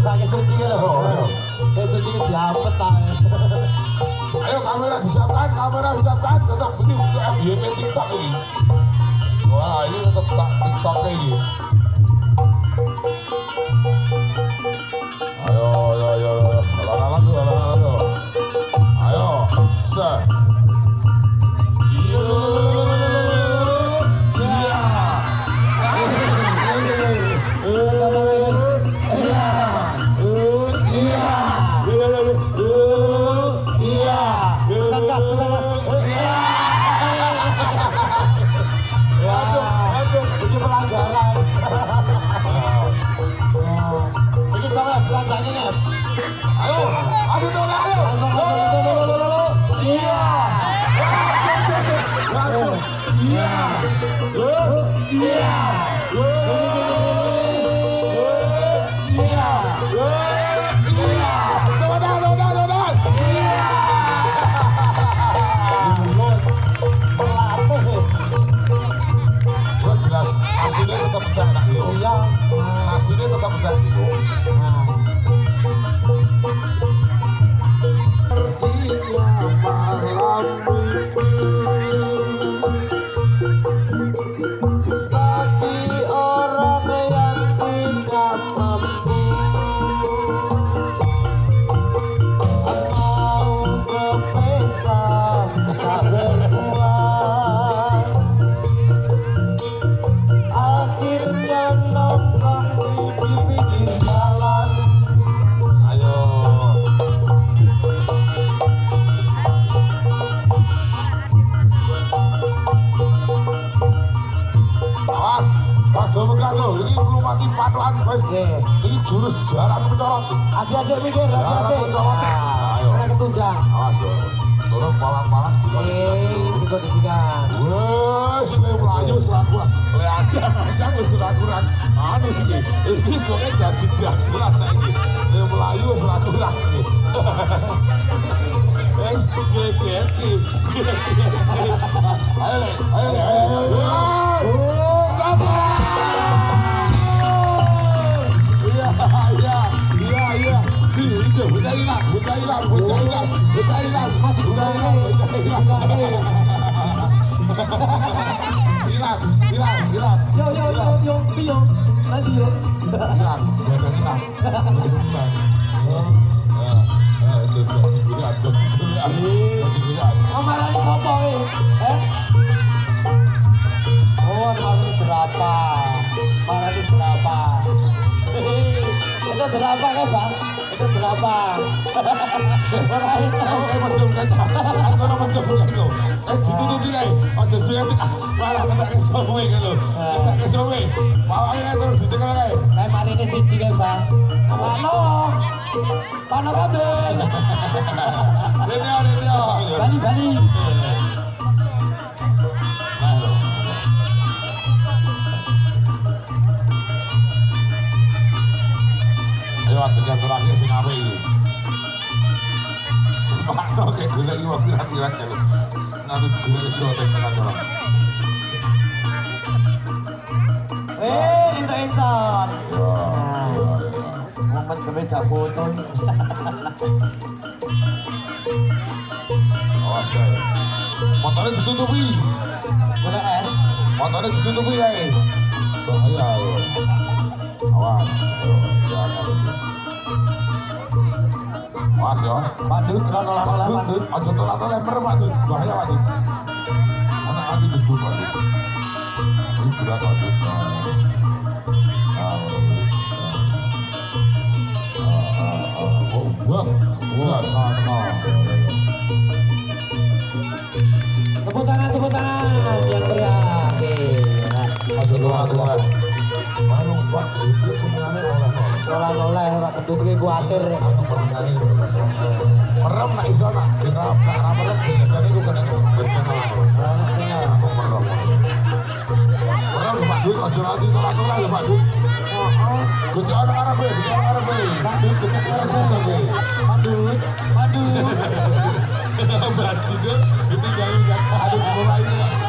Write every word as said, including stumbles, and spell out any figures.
sakit suci lho. Kayak suci diapet ta. Ayo kamera disiapkan, kamera disiapkan, tetap ini untuk F Y P TikTok ini. Wah ini tetap tak TikTok ini. Ayo, ayo, ayo, lalang tuh, lalang tuh. Ayo, sir. Iya. Ayo, ayo tuh, ayo. Langsung, langsung, iya. Iya. Iya. Nasinya tetap enak yo. Iya. Nasinya tetap enak yo. Patokan ini jurus jalan mencolot. Adik-adik mikir, adik-adik. Ayo. Kena ketunjang. Awas yo. Turun palang-palang. Eh, juga disikan. Wah, sini melayu serakuran. Le aja, aja wis serakuran. Anu iki, iki kok dadi jagoan saiki. Le melayu serakuran iki. Wes gegeti. Ayo le, ayo le, ayo. Oh, kabar. Iya, iya, iya. Itu, bocah hilang, bocah hilang, bocah hilang, bocah hilang, bocah hilang, bocah hilang. Hilang, hilang, hilang. Yo, yo, yo, yo, yo, nanti yo. Hilang, udah hilang. Itu, itu, lihat, lihat. Amarane sopo eh? Oh, marane jerapah. Marane jerapah. Itu jerapah kan bang? Itu jerapah. Saya betul kan? Aku betul kan tu? Eh ditutupi kan? Oh jadi nanti malah kita kesowe kan lo? Kita kesowe. Bawangnya kan terus ditekan kan? Kayak mari ini siji kan bang? Pano, pano kabin. Renyo, renyo. Bali, Bali. Ayo adegan terakhir sing apik iki. Pakno kayak golek iki waktu kira-kira lho. Nanti golek iso tekan ora. Eh, itu encon. Ya. Momen kemeja foto. Awas ya. Motornya ditutupi. Boleh es. Motornya ditutupi ya. Bahaya. Awas. Awas ya. Pandut, rono-rono pandut. Aja tolak-tolak leper Pandut. Bahaya Pandut. Anak lagi gedung Pandut. Ini berat Pandut. Oh, buang. Buang. Tepuk tangan, tepuk tangan yang meriah. Oke. Aja tolak-tolak. Baru buat itu semuanya orang-orang. Oleh Pak Kendut iki kuwatir. Merem nak iso nak genap nak ora merem biasane iku kena bencana lah. Ora sing Merem. Merem Pak Dut aja nanti tolak-tolak lho Pak Dut. Heeh. Gojek ana arepe, gojek ana arepe. Pak Dut gojek arepe. Pak Dut, Pak Dut. Bajine ditinggalin kan. Aduh mulai ini.